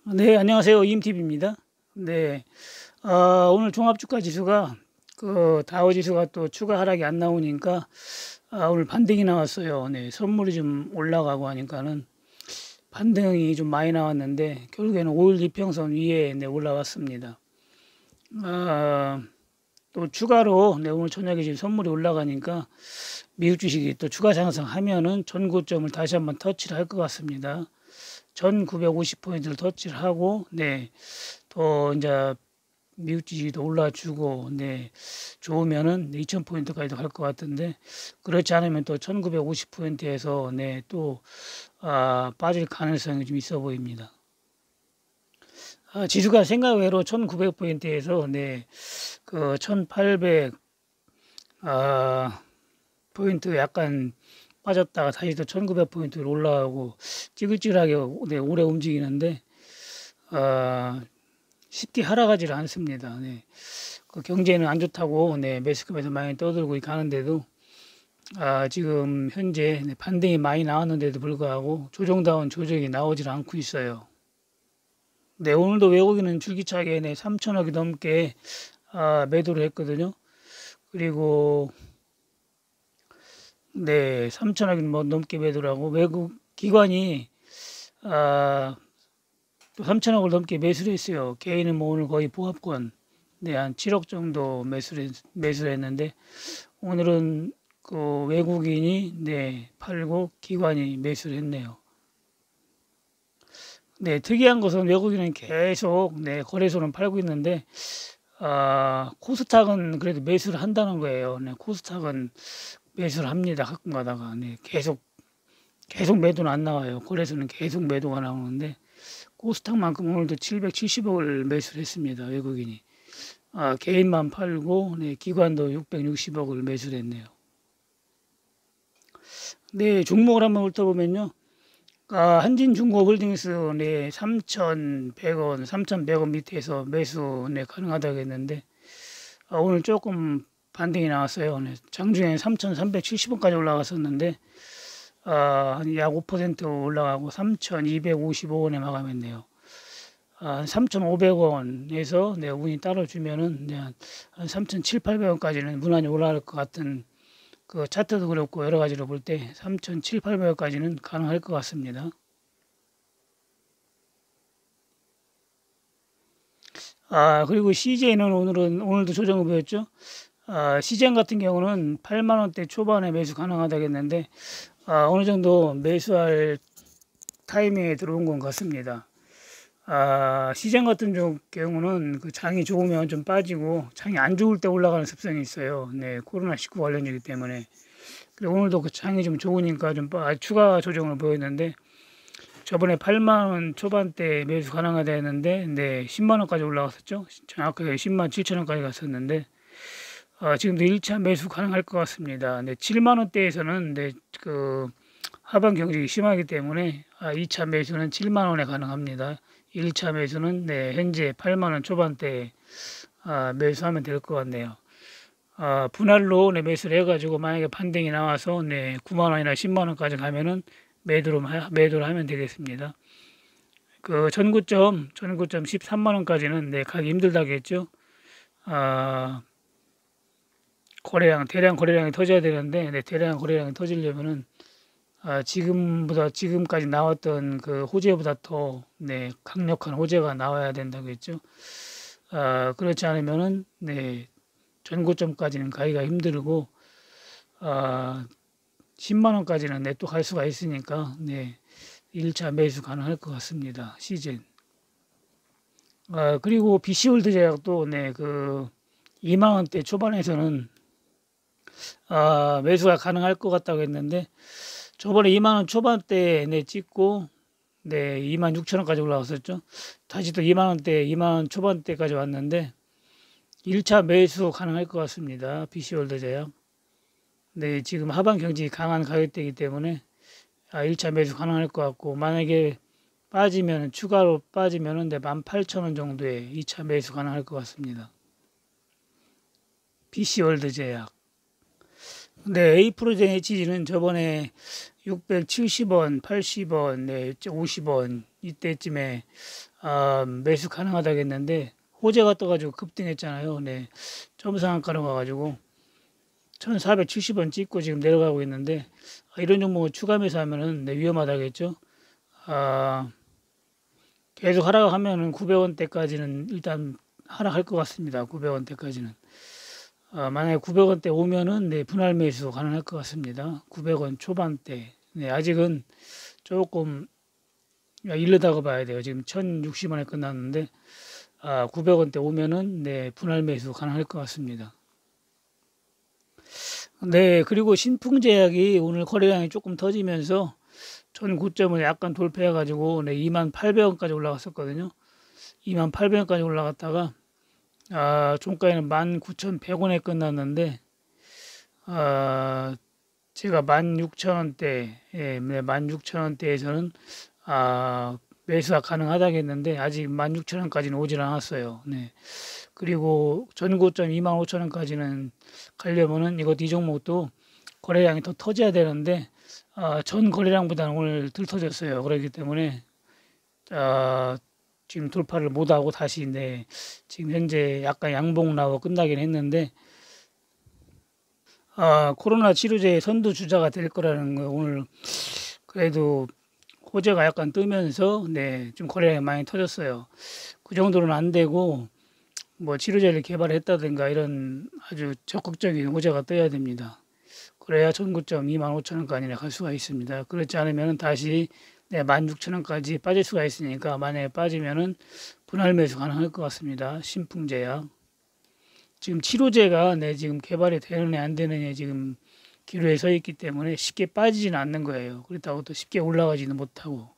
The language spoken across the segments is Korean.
네, 안녕하세요. 임TV입니다. 네, 오늘 종합주가 지수가 다우 지수가 또 추가 하락이 안 나오니까 오늘 반등이 나왔어요. 네, 선물이 좀 올라가고 하니까는 반등이 좀 많이 나왔는데 결국에는 5일 이평선 위에 올라왔습니다. 또 추가로 오늘 저녁에 지금 선물이 올라가니까 미국 주식이 또 추가 상승하면은 전고점을 다시 한번 터치를 할 것 같습니다. 1950포인트를 터치를 하고, 또 이제 미국 주식도 올라주고, 좋으면은 2000포인트까지도 갈 것 같은데, 그렇지 않으면 또 1950포인트에서, 또, 빠질 가능성이 좀 있어 보입니다. 지수가 생각외로 1900포인트에서, 1800, 포인트 약간 빠졌다가 다시 또 1900포인트로 올라가고 찌글찌글하게 오래 움직이는데 쉽게 하락하지 않습니다. 그 경제는 안 좋다고 매스컴에서 많이 떠들고 가는데도 지금 현재 반등이 많이 나왔는데도 불구하고 조정다운 조정이 나오질 않고 있어요. 오늘도 외국인은 줄기차게 3천억이 넘게 매도를 했거든요. 그리고 3천억이 넘게 매도를 하고 외국 기관이 또 3천억을 넘게 매수를 했어요. 개인은 오늘 거의 보합권 한 7억 정도 매수를 했는데 오늘은 그 외국인이 팔고 기관이 매수를 했네요. 특이한 것은 외국인은 계속 거래소는 팔고 있는데 코스닥은 그래도 매수를 한다는 거예요. 코스닥은 매수를 합니다. 가끔 가다가 계속 매도는 안 나와요. 거래소는 계속 매도가 나오는데 코스닥만큼 오늘도 770억을 매수를 했습니다. 외국인이 개인만 팔고 기관도 660억을 매수를 했네요. 종목을 한번 훑어보면요. 한진중공홀딩스 3,100원, 3,100원 밑에서 매수 가능하다고 했는데 오늘 조금 반등이 나왔어요. 장중에 3,370원까지 올라갔었는데 약 5% 올라가고 3,255원에 마감했네요. 3,500원에서 운이 따라주면은 한 3,700~800원까지는 무난히 올라갈 것 같은 그 차트도 그렇고 여러 가지로 볼 때 3,700~800원까지는 가능할 것 같습니다. 그리고 CJ는 오늘도 조정을 보였죠. CJ 같은 경우는 8만원대 초반에 매수 가능하다고 했는데 어느 정도 매수할 타이밍에 들어온 것 같습니다. 시장 같은 경우는 그 장이 좋으면 좀 빠지고 장이 안 좋을 때 올라가는 습성이 있어요. 코로나19 관련이기 때문에. 그리고 오늘도 그 장이 좀 좋으니까 좀 추가 조정을 보였는데 저번에 8만원 초반대 매수 가능하다 했는데 10만원까지 올라갔었죠. 정확하게 10만 7천원까지 갔었는데 지금도 1차 매수 가능할 것 같습니다. 7만원대에서는 그 하방 경직이 심하기 때문에 2차 매수는 7만원에 가능합니다. 1차 매수는 현재 8만원 초반대에 매수하면 될 것 같네요. 분할로 매수를 해가지고 만약에 반등이 나와서 9만원이나 10만원까지 가면은 매도를 하면 되겠습니다. 그 전고점 13만원까지는 가기 힘들다겠죠. 대량 거래량이 터져야 되는데 대량 거래량이 터지려면은 지금까지 나왔던 그 호재보다 더 강력한 호재가 나와야 된다고 했죠. 그렇지 않으면은 전고점까지는 가기가 힘들고 10만원까지는 또 갈 수가 있으니까 1차 매수 가능할 것 같습니다. 시즌. 그리고 BC월드 제약도 그 2만원대 초반에서는 매수가 가능할 것 같다고 했는데 저번에 2만원 초반대 찍고 26,000원까지 올라왔었죠. 다시 또 2만원대 2만원 초반대까지 왔는데 1차 매수 가능할 것 같습니다. BC월드 제약. 지금 하방 경직이 강한 가격대이기 때문에 1차 매수 가능할 것 같고 만약에 추가로 빠지면은 18,000원 정도에 2차 매수 가능할 것 같습니다. BC월드 제약. A프로젠 HG는 저번에 670원, 80원, 50원 이때쯤에 매수 가능하다겠는데 호재가 떠가지고 급등했잖아요. 네, 점상한가로 가가지고 1,470원 찍고 지금 내려가고 있는데 이런 종목을 추가 매수하면은 네, 위험하다겠죠. 아, 계속 하락하면은 900원대까지는 일단 하락할 것 같습니다. 900원대까지는. 만약에 900원대 오면은 네, 분할 매수 가능할 것 같습니다. 900원 초반대. 네, 아직은 조금 이르다고 봐야 돼요. 지금 1,060원에 끝났는데 900원대 오면은 네, 분할 매수 가능할 것 같습니다. 네, 그리고 신풍제약이 오늘 거래량이 조금 터지면서 전 고점을 약간 돌파해가지고 네, 28,000원까지 올라갔었거든요. 28,000원까지 올라갔다가 종가에는 19,100원에 끝났는데 제가 16,000원대, 예, 16,000원대에서는 매수가 가능하다겠는데 아직 16,000원까지는 오질 않았어요. 네. 그리고 전고점 25,000원까지는 가려면은 이 종목도 거래량이 더 터져야 되는데 전 거래량보다는 오늘 덜 터졌어요. 그렇기 때문에 지금 돌파를 못하고 다시 네, 지금 현재 약간 양봉 나고 끝나긴 했는데 코로나 치료제의 선두 주자가 될 거라는 거 오늘 그래도 호재가 약간 뜨면서 네, 좀 거래량이 많이 터졌어요. 그 정도는 안 되고 뭐 치료제를 개발했다든가 이런 아주 적극적인 호재가 떠야 됩니다. 그래야 전고점 25,000원까지 갈 수가 있습니다. 그렇지 않으면 다시 네, 16,000원까지 빠질 수가 있으니까 만약에 빠지면은 분할 매수 가능할 것 같습니다. 신풍제약. 지금 치료제가 네, 지금 개발이 되느냐 안 되느냐 지금 기로에 서 있기 때문에 쉽게 빠지지는 않는 거예요. 그렇다고 또 쉽게 올라가지는 못하고.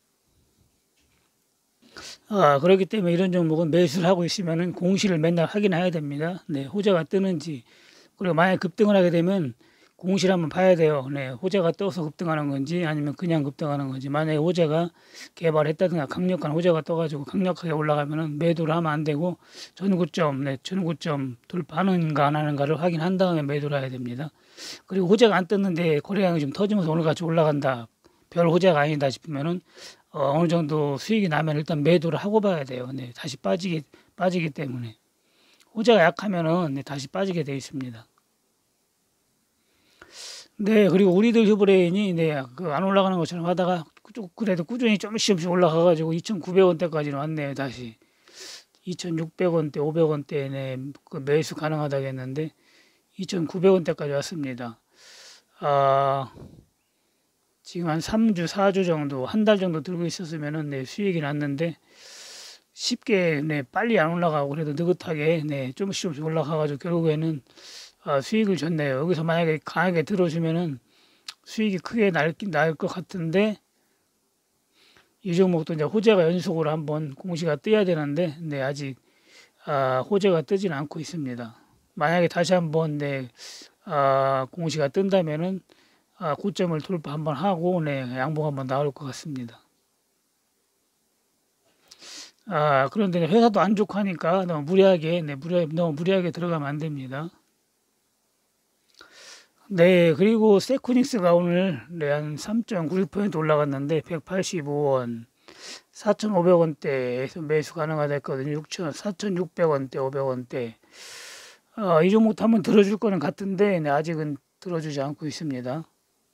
그렇기 때문에 이런 종목은 매수를 하고 있으면은 공시를 맨날 확인해야 됩니다. 네, 호재가 뜨는지. 그리고 만약 급등을 하게 되면 공시를 한번 봐야 돼요. 네, 호재가 떠서 급등하는 건지 아니면 그냥 급등하는 건지. 만약에 호재가 개발했다든가 강력한 호재가 떠가지고 강력하게 올라가면은 매도를 하면 안 되고 전고점 돌파하는가 안 하는가를 확인한 다음에 매도를 해야 됩니다. 그리고 호재가 안 떴는데 거래량이 좀 터지면서 오늘같이 올라간다. 별 호재가 아니다 싶으면은 어느 정도 수익이 나면 일단 매도를 하고 봐야 돼요. 네, 다시 빠지기 때문에 호재가 약하면은 네, 다시 빠지게 되어 있습니다. 네, 그리고 우리들 휴브레인이 네, 안 올라가는 것처럼 하다가 그래도 꾸준히 조금씩 올라가가지고 2,900원대까지는 왔네요. 다시 2,600원대, 500원대 네, 그 매수 가능하다겠는데 2,900원대까지 왔습니다. 지금 한 3주, 4주 정도, 한 달 정도 들고 있었으면은 네, 수익이 났는데 쉽게 네, 빨리 안 올라가고 그래도 느긋하게 네, 조금씩 올라가가지고 결국에는 수익을 줬네요. 여기서 만약에 강하게 들어주면은 수익이 크게 날 것 같은데 이 종목도 이제 호재가 연속으로 한번 공시가 떠야 되는데 네, 아직 호재가 뜨지는 않고 있습니다. 만약에 다시 한번 네, 공시가 뜬다면은 고점을 돌파 한번 하고 네, 양봉 한번 나올 것 같습니다. 그런데 회사도 안 좋고 하니까 너무 무리하게 들어가면 안 됩니다. 네, 그리고 세코닉스가 오늘 네, 한 3.96% 올라갔는데 185원, 4,500원대에서 매수 가능하다 했거든요. 4,600원대, 500원대. 이 종목도 한번 들어줄 거는 같은데 네, 아직은 들어주지 않고 있습니다.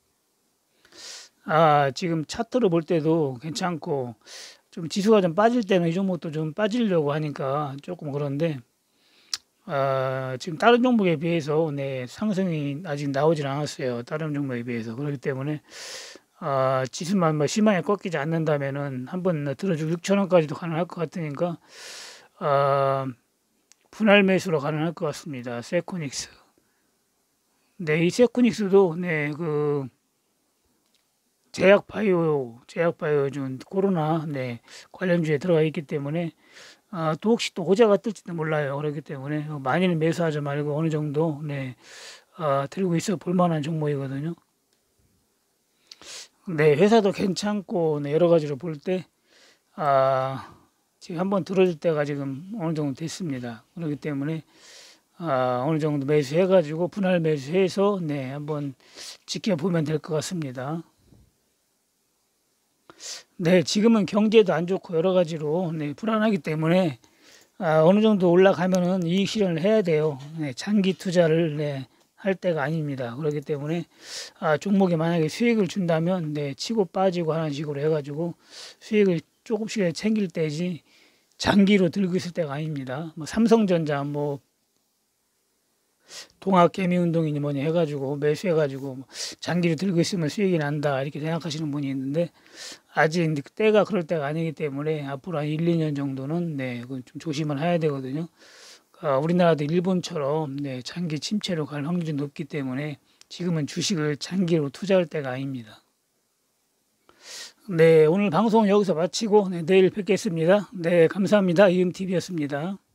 지금 차트로 볼 때도 괜찮고 좀 지수가 좀 빠질 때는 이 종목도 좀 빠지려고 하니까 조금 그런데 지금 다른 종목에 비해서 네, 상승이 아직 나오질 않았어요. 다른 종목에 비해서. 그렇기 때문에 지수만 뭐 심하게 꺾이지 않는다면은 한번 들어주고 6,000원까지도 가능할 것 같으니까 분할 매수로 가능할 것 같습니다. 세코닉스. 네, 이 세코닉스도 네, 그 제약바이오 중 코로나 네, 관련주에 들어가 있기 때문에 또 혹시 또 호재가 뜰지도 몰라요. 그렇기 때문에 많이는 매수하지 말고 어느 정도 네, 들고 있어 볼 만한 종목이거든요. 네, 회사도 괜찮고 네, 여러 가지로 볼 때 지금 한번 들어줄 때가 지금 어느 정도 됐습니다. 그렇기 때문에 어느 정도 매수해가지고 분할 매수해서 네, 한번 지켜보면 될 것 같습니다. 네, 지금은 경제도 안 좋고 여러 가지로 네, 불안하기 때문에 어느 정도 올라가면은 이익 실현을 해야 돼요. 네, 장기 투자를 네, 할 때가 아닙니다. 그렇기 때문에 종목이 만약에 수익을 준다면 네, 치고 빠지고 하는 식으로 해가지고 수익을 조금씩 챙길 때지 장기로 들고 있을 때가 아닙니다. 뭐 삼성전자, 뭐 동학개미운동이니 뭐니 해가지고 매수해가지고 뭐 장기로 들고 있으면 수익이 난다 이렇게 생각하시는 분이 있는데 아직 때가 그럴 때가 아니기 때문에 앞으로 한 1, 2년 정도는 네, 그건 좀 조심을 해야 되거든요. 우리나라도 일본처럼 네, 장기 침체로 갈 확률이 높기 때문에 지금은 주식을 장기로 투자할 때가 아닙니다. 네, 오늘 방송은 여기서 마치고 네, 내일 뵙겠습니다. 네, 감사합니다. 이은TV였습니다.